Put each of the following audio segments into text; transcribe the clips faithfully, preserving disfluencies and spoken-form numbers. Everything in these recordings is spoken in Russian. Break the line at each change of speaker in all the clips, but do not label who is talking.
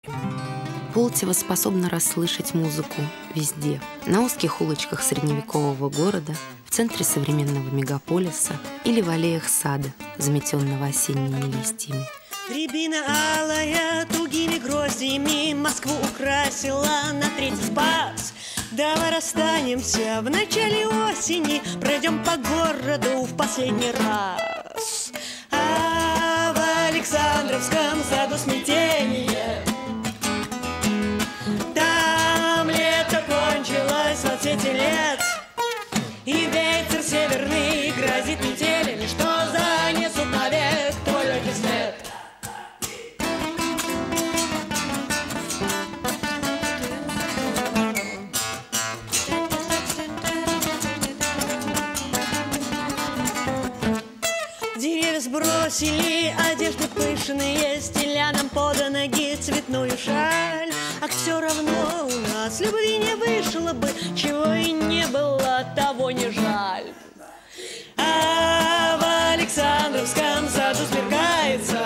Полтева способна расслышать музыку везде. На узких улочках средневекового города, в центре современного мегаполиса или в аллеях сада, заметенного осенними листьями.
Рябина алая тугими гроздьями Москву украсила на третий Спас. Давай расстанемся в начале осени, пройдем по городу в последний раз. А в Александровском саду смятение, там лето кончилось в отсвете лет, и ветер северный грозит метелями, что занесут навек твой легкий след. Деревья сбросили одежды пышные, стеля нам под ноги цветную шаль. А все равно у нас любви не вышло бы, чего и не было, того не жаль. А в Александровском саду смеркается,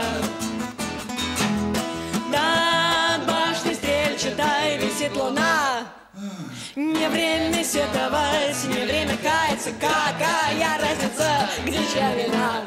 над башней стрельчатой висит луна. Не время сетовать, не время каяться, какая разница, где чья вина?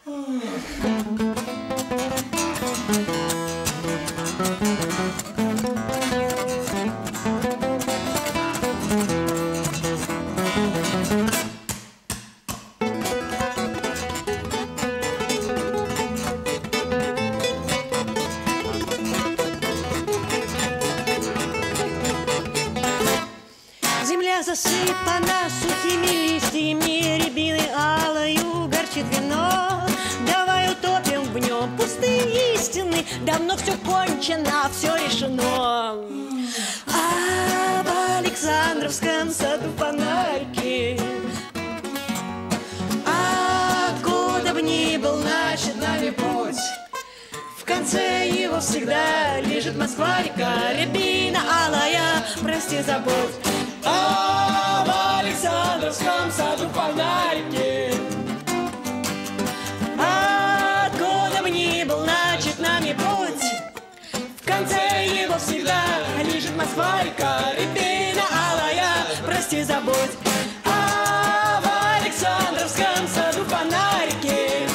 Земля засыпана сухими листьями, рябины алою горчит вино. Давай утопим в нем пустые истины, давно все кончено, все решено. А в Александровском саду фонарики, а куда бы ни был начат нами путь, в конце его всегда лежит Москва-река. Рябина алая, прости, забудь. А в Александровском саду фонарики, откуда бы ни был начат нами путь, в конце его всегда лежит Москва-река. Рябина алая, прости, забудь. А в Александровском саду фонарики,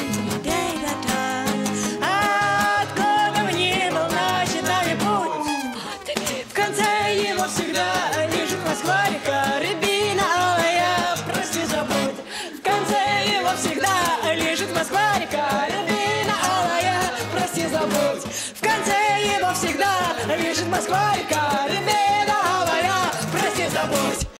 откуда бы ни был начат нами путь, в конце его всегда лежит Москва-река. Рябина алая, прости, забудь. В конце его всегда лежит Москва-река. Рябина алая, прости, забудь. В конце его всегда лежит Москва-река.